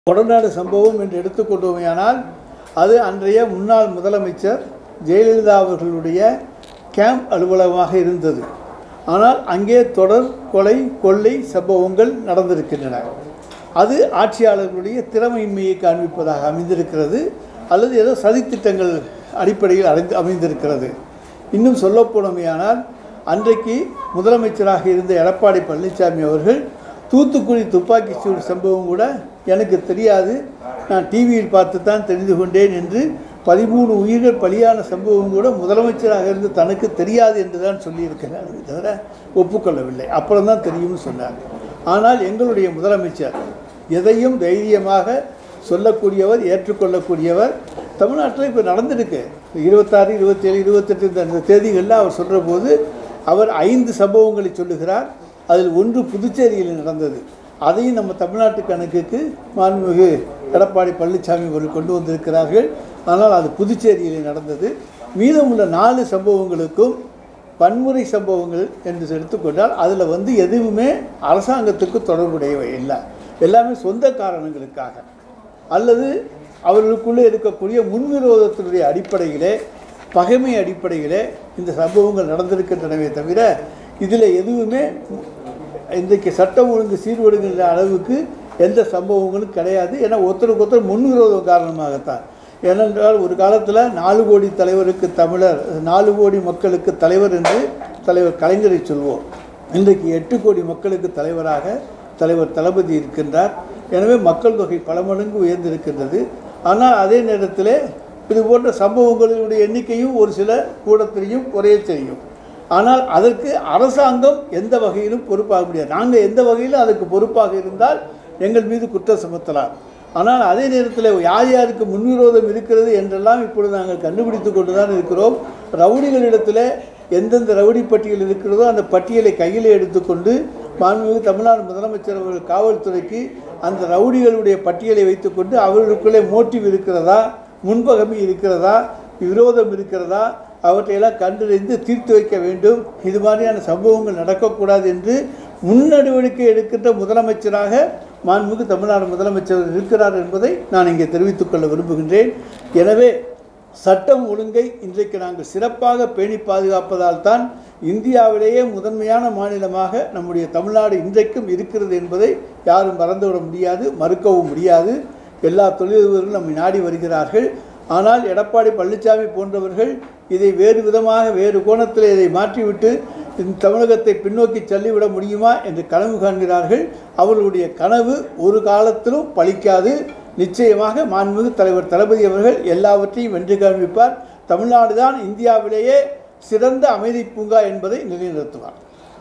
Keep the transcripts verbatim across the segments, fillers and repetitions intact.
கொடநாடு சம்பவம் என்று எடுத்துக்கொண்டோமேயானால் அது அன்றைய முன்னாள் முதலமைச்சர் ஜெயலலிதா அவர்களுடைய கேம்ப் அலுவலகமாக இருந்தது. ஆனால் அங்கே தொடர் கொலை கொள்ளை சம்பவங்கள் நடந்திருக்கின்றன. அது ஆட்சியாளர்களுடைய திறமையின்மையை காண்பிப்பதாக அமைந்திருக்கிறது, அல்லது ஏதோ சதித்திட்டங்கள் அடிப்படையில் அடைந்து அமைந்திருக்கிறது. இன்னும் சொல்லப்போனமையானால் அன்றைக்கு முதலமைச்சராக இருந்த எடப்பாடி பழனிசாமி அவர்கள் தூத்துக்குடி துப்பாக்கி சூடு சம்பவம் கூட எனக்கு தெரியாது, நான் டிவியில் பார்த்து தான் தெரிந்து கொண்டேன் என்று பதிமூணு உயிர்கள் பலியான சம்பவம் கூட முதலமைச்சராக இருந்து தனக்கு தெரியாது என்று தான் சொல்லியிருக்கிறார், தவிர ஒப்புக்கொள்ளவில்லை. அப்புறம் தான் தெரியும்னு சொன்னார். ஆனால் எங்களுடைய முதலமைச்சர் எதையும் தைரியமாக சொல்லக்கூடியவர், ஏற்றுக்கொள்ளக்கூடியவர். தமிழ்நாட்டில் இப்போ நடந்திருக்கு, இருபத்தாறு இருபத்தேழு இருபத்தெட்டு இந்த தேதிகளில் அவர் சொல்கிற போது அவர் ஐந்து சம்பவங்களை சொல்லுகிறார். அதில் ஒன்று புதுச்சேரியில் நடந்தது. அதையும் நம்ம தமிழ்நாட்டு கணக்குக்கு மாண்புமிகு எடப்பாடி பழனிசாமி அவர்கள் கொண்டு வந்திருக்கிறார்கள். ஆனால் அது புதுச்சேரியில் நடந்தது. மீதமுள்ள நாலு சம்பவங்களுக்கும் வன்முறை சம்பவங்கள் என்று எடுத்துக்கொண்டால் அதில் வந்து எதுவுமே அரசாங்கத்துக்கு தொடர்புடையவை இல்லை. எல்லாமே சொந்த காரணங்களுக்காக அல்லது அவர்களுக்குள்ளே இருக்கக்கூடிய முன்விரோதத்தினுடைய அடிப்படையிலே, பகைமை அடிப்படையிலே இந்த சம்பவங்கள் நடந்திருக்கின்றனவே தவிர இதில் எதுவுமே இன்றைக்கு சட்டம் ஒழுங்கு சீர்படுகின்ற அளவுக்கு எந்த சம்பவங்களும் கிடையாது. ஏன்னா ஒருத்தருக்கு ஒருத்தர் முன்விரோதம் காரணமாகத்தான். ஏனென்றால் ஒரு காலத்தில் நாலு கோடி தலைவருக்கு தமிழர், நாலு கோடி மக்களுக்கு தலைவர் என்று தலைவர் கலைஞரை சொல்வோம். இன்றைக்கு எட்டு கோடி மக்களுக்கு தலைவராக தலைவர் தளபதி இருக்கின்றார். எனவே மக்கள் தொகை பல மடங்கு உயர்ந்திருக்கின்றது. ஆனால் அதே நேரத்தில் இது போன்ற சம்பவங்களுடைய எண்ணிக்கையும் ஒரு சில கூட தெரியும், குறைய தெரியும். ஆனால் அதற்கு அரசாங்கம் எந்த வகையிலும் பொறுப்பாக முடியாது. நாங்கள் எந்த வகையிலும் அதற்கு பொறுப்பாக இருந்தால் எங்கள் மீது குற்றம் சுமத்தலாம். ஆனால் அதே நேரத்தில் யார் யாருக்கு முன்விரோதம் இருக்கிறது என்றெல்லாம் இப்பொழுது நாங்கள் கண்டுபிடித்து கொண்டு தான் இருக்கிறோம். ரவுடிகளிடத்தில் எந்தெந்த ரவுடி பட்டியல் இருக்கிறதோ அந்த பட்டியலை கையில் எடுத்துக்கொண்டு மாண்புமிகு தமிழ்நாடு முதலமைச்சர் அவர்கள் காவல்துறைக்கு அந்த ரவுடிகளுடைய பட்டியலை வைத்துக்கொண்டு அவர்களுக்குள்ளே மோட்டிவ் இருக்கிறதா, முன்பகமை இருக்கிறதா, விரோதம் இருக்கிறதா, அவற்றையெல்லாம் கண்டறிந்து தீர்த்து வைக்க வேண்டும். இது மாதிரியான சம்பவங்கள் நடக்கக்கூடாது என்று முன்னடிவடிக்கை எடுக்கின்ற முதலமைச்சராக மாண்புமிகு தமிழ்நாடு முதலமைச்சர் இருக்கிறார் என்பதை நான் இங்கே தெரிவித்துக் கொள்ள விரும்புகின்றேன். எனவே சட்டம் ஒழுங்கை இன்றைக்கு நாங்கள் சிறப்பாக பேணி பாதுகாப்பதால் தான் இந்தியாவிலேயே முதன்மையான மாநிலமாக நம்முடைய தமிழ்நாடு இன்றைக்கும் இருக்கிறது என்பதை யாரும் மறந்துவிட முடியாது, மறுக்கவும் முடியாது. எல்லா தொழிலதிபர்களும் நம்மை நாடி வருகிறார்கள். ஆனால் எடப்பாடி பழனிசாமி போன்றவர்கள் இதை வேறு விதமாக வேறு கோணத்தில் இதை மாற்றிவிட்டு இந்த தமிழகத்தை பின்னோக்கி தள்ளிவிட முடியுமா என்று கனவு காண்கிறார்கள். அவர்களுடைய கனவு ஒரு காலத்திலும் பலிக்காது. நிச்சயமாக மாண்புமிகு தலைவர் தளபதி அவர்கள் எல்லாவற்றையும் வென்று காண்பிப்பார். தமிழ்நாடு தான் இந்தியாவிலேயே சிறந்த அமைதி பூங்கா என்பதை நிலைநிறுத்துவார்.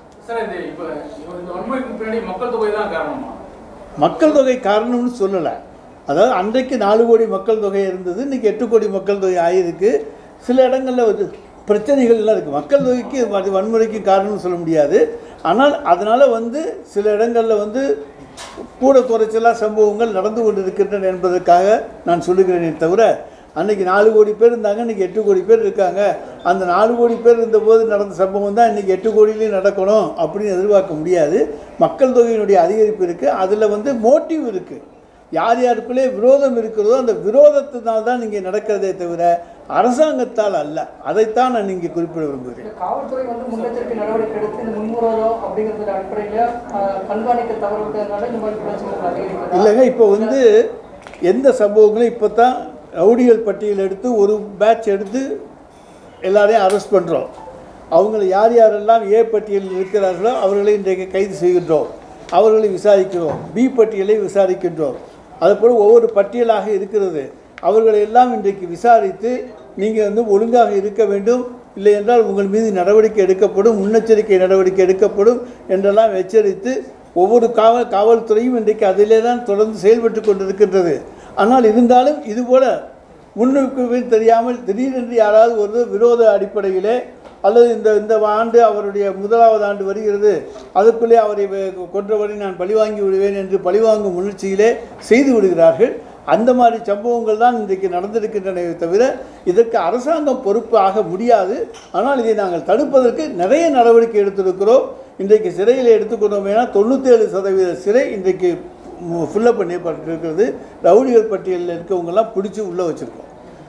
மக்கள் தொகை காரணம்னு சொல்லலை. அதாவது அன்றைக்கு நாலு கோடி மக்கள் தொகை இருந்தது, இன்றைக்கி எட்டு கோடி மக்கள் தொகை ஆகியிருக்கு. சில இடங்களில் வந்து பிரச்சனைகள்லாம் இருக்குது. மக்கள் தொகைக்கு அது வன்முறைக்கு காரணம்னு சொல்ல முடியாது. ஆனால் அதனால் வந்து சில இடங்களில் வந்து கூட குறைச்சலாக சம்பவங்கள் நடந்து கொண்டு இருக்கின்றன என்பதற்காக நான் சொல்லுகிறேனே தவிர அன்றைக்கி நாலு கோடி பேர் இருந்தாங்க, இன்றைக்கி எட்டு கோடி பேர் இருக்காங்க, அந்த நாலு கோடி பேர் இருந்தபோது நடந்த சம்பவம் தான் இன்றைக்கி எட்டு கோடியிலையும் நடக்கணும் அப்படின்னு எதிர்பார்க்க முடியாது. மக்கள் தொகையினுடைய அதிகரிப்பு இருக்குது, அதில் வந்து மோட்டிவ் இருக்குது. யார் யாருக்குள்ளே விரோதம் இருக்கிறதோ அந்த விரோதத்தினால் தான் இங்கே நடக்கிறதே தவிர அரசாங்கத்தால் அல்ல. அதைத்தான் நான் இங்கே குறிப்பிட விரும்புகிறேன். காவல்துறை வந்து முன்னெச்சரிக்கை நடவடிக்கை எடுத்து இந்த முன்விரோதம் அப்படிங்கிறது அடிப்படையில் கண்காணிக்க தவறுவதனால இந்த மாதிரி பிரச்சனைகள் அதிகரிக்கும் இல்லைங்க. இப்போ வந்து எந்த சம்பவங்களும் இப்போ தான் ரவுடிகள் பட்டியல் எடுத்து ஒரு பேட்ச் எடுத்து எல்லாரையும் அரெஸ்ட் பண்ணுறோம். அவங்களை யார் யாரெல்லாம் ஏ பட்டியலில் இருக்கிறார்களோ அவர்களை இன்றைக்கு கைது செய்கின்றோம், அவர்களை விசாரிக்கிறோம். பி பட்டியலை விசாரிக்கின்றோம். அதுபோல் ஒவ்வொரு பட்டியலாக இருக்கிறது. அவர்களை எல்லாம் இன்றைக்கு விசாரித்து நீங்கள் வந்து ஒழுங்காக இருக்க வேண்டும், இல்லை என்றால் உங்கள் மீது நடவடிக்கை எடுக்கப்படும், முன்னெச்சரிக்கை நடவடிக்கை எடுக்கப்படும் என்றெல்லாம் எச்சரித்து ஒவ்வொரு காவல் காவல்துறையும் இன்றைக்கு அதிலே தான் தொடர்ந்து செயல்பட்டு கொண்டிருக்கின்றது. ஆனால் இருந்தாலும் இதுபோல் முன்னுக்கு தெரியாமல் திடீரென்று யாராவது ஒரு விரோத அடிப்படையிலே அல்லது இந்த இந்த ஆண்டு அவருடைய முதலாவது ஆண்டு வருகிறது, அதுக்குள்ளே அவரை கொன்றவரை நான் பழிவாங்கி விடுவேன் என்று பழிவாங்கும் முயற்சியிலே செய்து விடுகிறார்கள். அந்த மாதிரி சம்பவங்கள் தான் இன்றைக்கு நடந்திருக்கின்றன தவிர இதற்கு அரசாங்கம் பொறுப்பு ஆக முடியாது. ஆனால் இதை நாங்கள் தடுப்பதற்கு நிறைய நடவடிக்கை எடுத்திருக்கிறோம். இன்றைக்கு சிறையில் எடுத்துக்கொண்டோம். ஏன்னா தொண்ணூற்றி ஏழு சதவீத சிறை இன்றைக்கு ஃபுல்லப் பண்ணப்பட்டிருக்கிறது. ரவுடிகள் பட்டியலில் இருக்கவங்கெல்லாம் பிடிச்சி உள்ளே வச்சுருக்கோம்.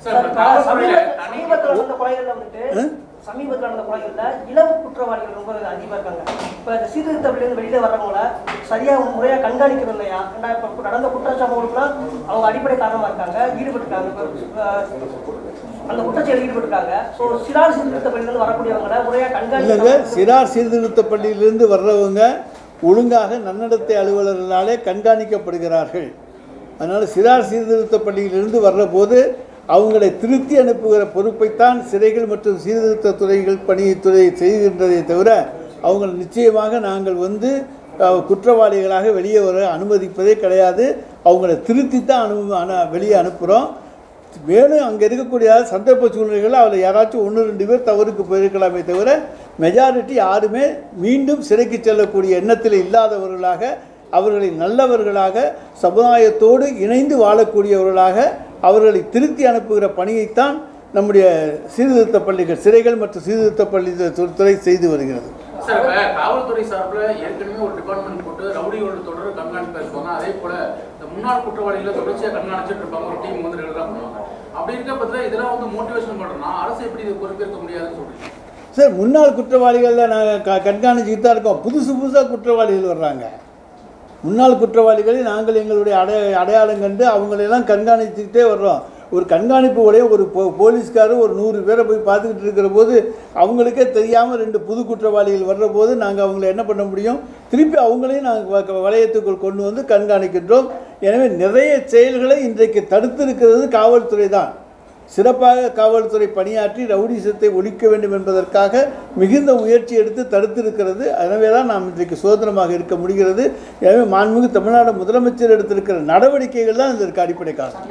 சமீபத்தில் நடந்த கொலைகளில் வந்துட்டு சமீபத்தில் நடந்த கொலைகளில் இளம் குற்றவாளிகள் ரொம்ப அதிகமாக இருக்காங்க. இப்போ இந்த சீர்திருத்தப்பள்ளியிலிருந்து வெளியில் வர்றவங்கள சரியாக முறையாக கண்காணிக்கிறது இல்லையா? ஏன்னா இப்போ நடந்த குற்றச்சம்பவங்களுக்குலாம் அவங்க அடிப்படை காரணமாக இருக்காங்க, ஈடுபட்டுருக்காங்க. இப்போ அந்த குற்றச்செயலில் ஈடுபட்டுருக்காங்க. ஸோ சிறார் சீர்திருத்தப்பள்ளியிலிருந்து வரக்கூடியவங்களை முறையாக கண்காணிக்க சிறார் சீர்திருத்த பள்ளியிலிருந்து வர்றவங்க ஒழுங்காக நன்னடத்தை அலுவலர்களாலே கண்காணிக்கப்படுகிறார்கள். அதனால் சிறார் சீர்திருத்த பள்ளியிலிருந்து வர்ற போது அவங்களை திருத்தி அனுப்புகிற பொறுப்பைத்தான் சிறைகள் மற்றும் சீர்திருத்த துறைகள் பணித்துறை செய்கின்றதை தவிர அவங்க நிச்சயமாக நாங்கள் வந்து குற்றவாளிகளாக வெளியே வர அனுமதிப்பதே கிடையாது. அவங்கள திருத்தி தான் அனு வெளியே அனுப்புகிறோம். மேலும் அங்கே இருக்கக்கூடிய சந்தர்ப்ப சூழ்நிலைகளில் அதில் யாராச்சும் ஒன்று ரெண்டு பேர் தவறுக்கு போயிருக்கலாமே தவிர மெஜாரிட்டி யாருமே மீண்டும் சிறைக்கு செல்லக்கூடிய எண்ணத்தில் இல்லாதவர்களாக, அவர்களை நல்லவர்களாக, சமுதாயத்தோடு இணைந்து வாழக்கூடியவர்களாக அவர்களை திருத்தி அனுப்புகிற பணியைத்தான் நம்முடைய சீர்திருத்த பள்ளிகள், சிறைகள் மற்றும் சீர்திருத்த பள்ளி துறை செய்து வருகிறது. சார், இப்போ காவல்துறை சார்பில் ஏற்கனவே ஒரு டிபார்ட்மெண்ட் போட்டு ரவுடிகளோட தொடர் கண்காணிப்பாக இருப்பாங்க. அதே போல் இந்த முன்னாள் குற்றவாளிகளை தொடர்ச்சியாக கண்காணிச்சுட்டு இருப்பாங்க. ஒரு டீம் வந்து ரெகுலராக பண்ணுவாங்க. அப்படி இருக்க பட்சத்தில் இதெல்லாம் வந்து மோட்டிவேஷன் பண்ணுறோம்னா அரசு எப்படி இதை பொறுப்பேற்க முடியாதுன்னு சொல்றீங்க? சார், முன்னாள் குற்றவாளிகளில் நாங்கள் க கண்காணிச்சுட்டு தான் இருக்கோம். புதுசு புதுசாக குற்றவாளிகள் வர்றாங்க. முன்னாள் குற்றவாளிகளை நாங்கள் எங்களுடைய அடைய அடையாளம் கண்டு அவங்களெல்லாம் கண்காணிச்சுக்கிட்டே வர்றோம். ஒரு கண்காணிப்பு உடைய ஒரு போ போலீஸ்காரர் ஒரு நூறு பேரை போய் பார்த்துக்கிட்டு இருக்கிற போது அவங்களுக்கே தெரியாமல் ரெண்டு புது குற்றவாளிகள் வர்ற போது நாங்கள் அவங்கள என்ன பண்ண முடியும்? திருப்பி அவங்களையும் நாங்கள் வளையத்துக்குள் கொண்டு வந்து கண்காணிக்கின்றோம். எனவே நிறைய செயல்களை இன்றைக்கு தடுத்திருக்கிறது காவல்துறை தான். சிறப்பாக காவல்துறை பணியாற்றி ரவுடிசத்தை ஒழிக்க வேண்டும் என்பதற்காக மிகுந்த முயற்சி எடுத்து தடுத்திருக்கிறது. எனவே தான் நாம் இன்றைக்கு சுதந்திரமாக இருக்க முடிகிறது. எனவே மாண்புமிகு தமிழ்நாடு முதலமைச்சர் எடுத்திருக்கிற நடவடிக்கைகள் தான் இதற்கு அடிப்படை காரணம்.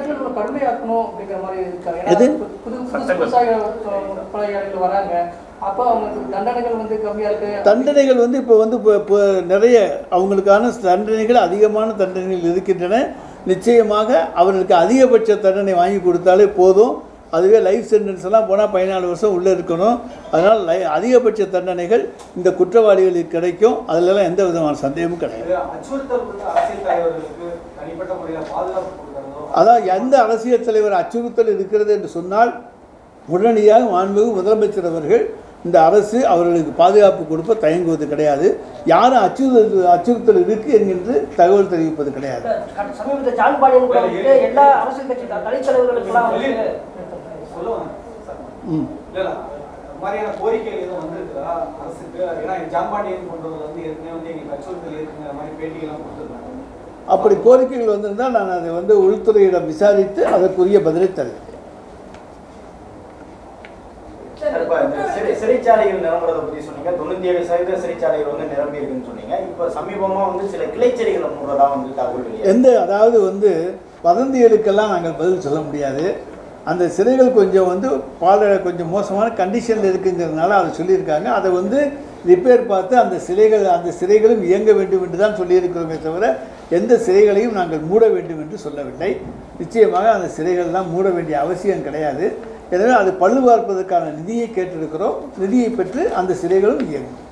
தண்டனைகள் வந்து இப்போ வந்து இப்போ நிறைய அவங்களுக்கான தண்டனைகள் அதிகமான தண்டனைகள் இருக்கின்றன. நிச்சயமாக அவர்களுக்கு அதிகபட்ச தண்டனை வாங்கி கொடுத்தாலே போதும். அதுவே லைஃப் சென்டென்ஸ் எல்லாம் போனால் பதினாலு வருஷம் உள்ளே இருக்கணும். அதனால் லை அதிகபட்ச தண்டனைகள் இந்த குற்றவாளிகளுக்கு கிடைக்கும். அதிலெல்லாம் எந்த விதமான சந்தேகமும் கிடையாது. அதான் எந்த அரசியல் தலைவர் அச்சுறுத்தல் இருக்கிறது என்று சொன்னால் உடனடியாக மாண்புமிகு முதலமைச்சர் அவர்கள் இந்த அரசு அவர்களுக்கு பாதுகாப்பு கொடுப்ப தயங்குவது கிடையாது. யாரும் அச்சுறுத்தல் அச்சுறுத்தல் இருக்கு என்கின்ற தகவல் தெரிவிப்பது கிடையாது. எல்லா அரசியல் கட்சி தலைத்தலைவர்களுக்கெல்லாம் அப்படி கோரிக்கைகள் வந்திருந்தால் நான் அதை வந்து உள்துறையிடம் விசாரித்து அதற்குரிய பதிலை தருவேன். சிறைச்சாலைகள் நிரம்புறதை பற்றி சொன்னீங்க. தொண்ணூத்தி ஏழு சதவீத சிறைச்சாலைகள் வந்து நிரம்பி இருக்குன்னு சொன்னீங்க. இப்போ சமீபமாக வந்து சில கிளைச்செடிகளை மூடுறதா வந்து தகவல் எந்த அதாவது வந்து வதந்திகளுக்கெல்லாம் நாங்கள் பதில் சொல்ல முடியாது. அந்த சிறைகள் கொஞ்சம் வந்து பால கொஞ்சம் மோசமான கண்டிஷனில் இருக்குங்கிறதுனால அதை சொல்லியிருக்காங்க. அதை வந்து ரிப்பேர் பார்த்து அந்த சிலைகள் அந்த சிறைகளும் இயங்க வேண்டும் என்று தான் சொல்லியிருக்கிறோமே தவிர எந்த சிறைகளையும் நாங்கள் மூட வேண்டும் என்று சொல்லவில்லை. நிச்சயமாக அந்த சிறைகள்லாம் மூட வேண்டிய அவசியம் கிடையாது. எனவே அது பழுது பார்ப்பதற்கான நிதியை கேட்டிருக்கிறோம். நிதியை பெற்று அந்த சிறைகளும் இயங்கும்.